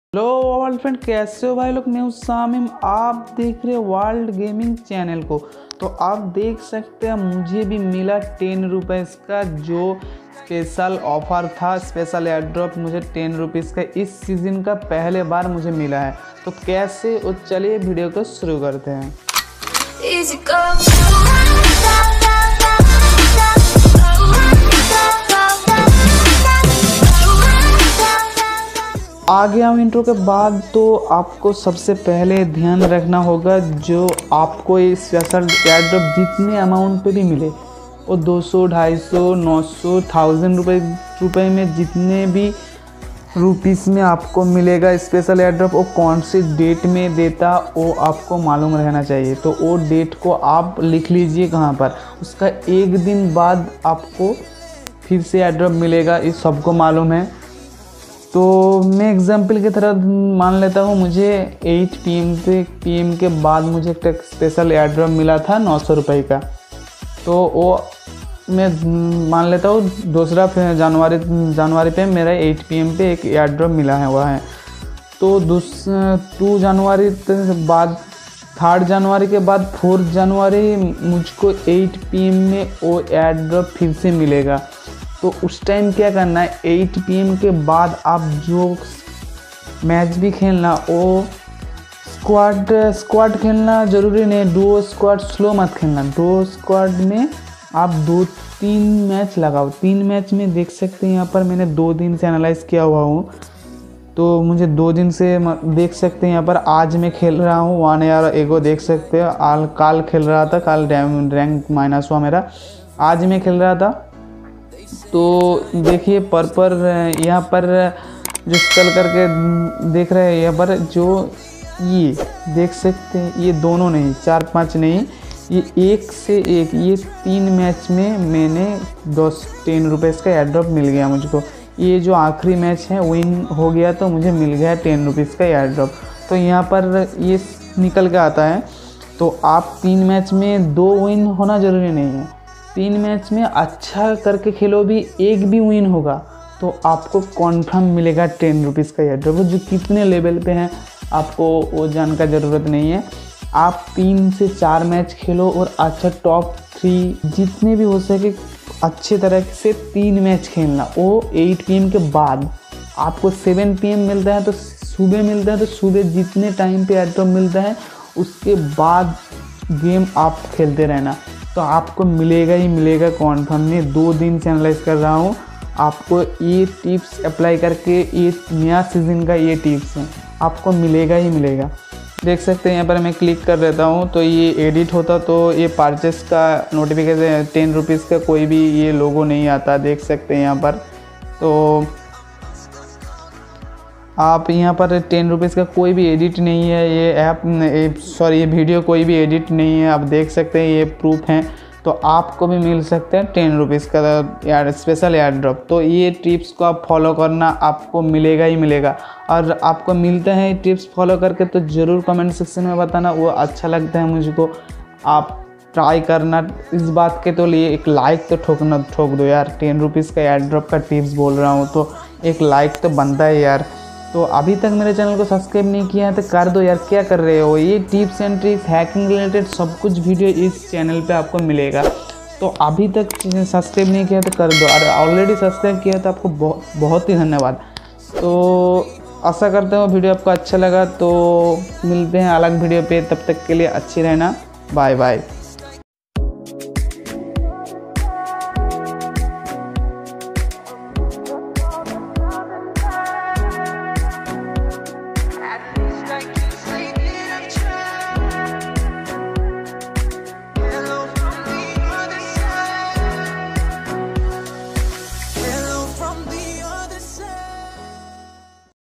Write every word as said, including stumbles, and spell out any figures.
Hello world friend, कैसे हो भाई लोग। मैं हूं सामिम, आप देख रहे हो वर्ल्ड गेमिंग चैनल को। तो आप देख सकते हैं मुझे भी मिला टेन रुपीज़ का जो स्पेशल ऑफ़र था, स्पेशल एयर ड्रॉप मुझे टेन रुपीज़ का इस सीज़न का पहले बार मुझे मिला है। तो कैसे, वो चलिए वीडियो को शुरू करते हैं। आ गया हूँ इंट्रो के बाद। तो आपको सबसे पहले ध्यान रखना होगा, जो आपको ये स्पेशल एयर ड्रॉप जितने अमाउंट पे भी मिले, वो दो सौ, ढाई सौ, नौ सौ, थाउजेंड रुपये रुपये में जितने भी रुपीस में आपको मिलेगा स्पेशल एयर ड्रॉप, वो कौन सी डेट में देता वो आपको मालूम रहना चाहिए। तो वो डेट को आप लिख लीजिए कहाँ पर। उसका एक दिन बाद आपको फिर से एयर ड्रॉप मिलेगा, इस सबको मालूम है। तो मैं एग्जाम्पल की तरह मान लेता हूँ, मुझे एट पी एम पे पी एम के बाद मुझे एक स्पेशल एयर ड्रॉप मिला था नौ सौ रुपये का। तो वो मैं मान लेता हूँ दूसरा जनवरी जनवरी पे मेरा एट पी एम पे एक एयर ड्रॉप मिला है हुआ है। तो दूस टू जनवरी के बाद, थर्ड जनवरी के बाद फोर्थ जनवरी मुझको एट पी एम में वो एयर ड्रॉप फिर से मिलेगा। तो उस टाइम क्या करना है, एट पी एम के बाद आप जो मैच भी खेलना, वो स्क्वाड स्क्वाड खेलना ज़रूरी नहीं, डुओ स्क्वाड स्लो मत खेलना। डुओ स्क्वाड में आप दो तीन मैच लगाओ। तीन मैच में देख सकते हैं, यहाँ पर मैंने दो दिन से एनालाइज किया हुआ हूँ। तो मुझे दो दिन से देख सकते हैं, यहाँ पर आज मैं खेल रहा हूँ वन ईयर एगो, देख सकते हो। आल काल खेल रहा था, काल रैंक माइनस हुआ मेरा, आज मैं खेल रहा था। तो देखिए पर पर यहाँ पर जो स्कल करके देख रहे हैं, यहाँ पर जो ये देख सकते हैं, ये दोनों नहीं, चार पांच नहीं, ये एक से एक, ये तीन मैच में मैंने दस टेन रुपीज़ का एयर ड्रॉप मिल गया मुझको। ये जो आखिरी मैच है विन हो गया, तो मुझे मिल गया टेन रुपीज़ का एयर ड्रॉप। तो यहाँ पर ये निकल के आता है। तो आप तीन मैच में दो विन होना ज़रूरी नहीं है, तीन मैच में अच्छा करके खेलो भी एक भी विन होगा तो आपको कॉन्फर्म मिलेगा टेन रुपीज़ का एयर ड्रॉप। जो कितने लेवल पे हैं आपको वो जानने का ज़रूरत नहीं है। आप तीन से चार मैच खेलो और अच्छा टॉप थ्री जितने भी हो सके अच्छे तरह से तीन मैच खेलना। वो एट पी एम के बाद आपको सेवन पी एम मिलता है, तो सुबह मिलता है, तो सुबह जितने टाइम पे एयर ड्रॉप मिलता है उसके बाद गेम आप खेलते रहना, तो आपको मिलेगा ही मिलेगा कॉन्फर्म। में दो दिन से एनालाइज कर रहा हूँ, आपको ये टिप्स अप्लाई करके, ये नया सीज़न का ये टिप्स हैं, आपको मिलेगा ही मिलेगा। देख सकते हैं यहाँ पर मैं क्लिक कर देता हूँ तो ये एडिट होता, तो ये परचेस का नोटिफिकेशन टेन रुपीज़ का कोई भी ये लोगो नहीं आता, देख सकते हैं यहाँ पर। तो आप यहाँ पर टेन रुपीज़ का कोई भी एडिट नहीं है, ये ऐप सॉरी ये वीडियो कोई भी एडिट नहीं है, आप देख सकते हैं, ये प्रूफ हैं। तो आपको भी मिल सकते हैं टेन रुपीज़ का यार स्पेशल एयर ड्रॉप। तो ये टिप्स को आप फॉलो करना, आपको मिलेगा ही मिलेगा। और आपको मिलता है टिप्स फॉलो करके तो ज़रूर कमेंट सेक्शन में बताना, वो अच्छा लगता है मुझको। आप ट्राई करना इस बात के तो लिए एक लाइक तो ठोकना ठोक दो यार। टेन रुपीज़ का एयर ड्रॉप का टिप्स बोल रहा हूँ तो एक लाइक तो बनता है यार। तो अभी तक मेरे चैनल को सब्सक्राइब नहीं किया है तो कर दो यार, क्या कर रहे हो। ये tips and tricks, hacking related सब कुछ वीडियो इस चैनल पे आपको मिलेगा। तो अभी तक सब्सक्राइब नहीं किया तो कर दो, और ऑलरेडी सब्सक्राइब किया तो आपको बहुत बहुत ही धन्यवाद। तो आशा करता हूँ वीडियो आपको अच्छा लगा। तो मिलते हैं अलग वीडियो पे, तब तक के लिए अच्छी रहना, बाय बाय।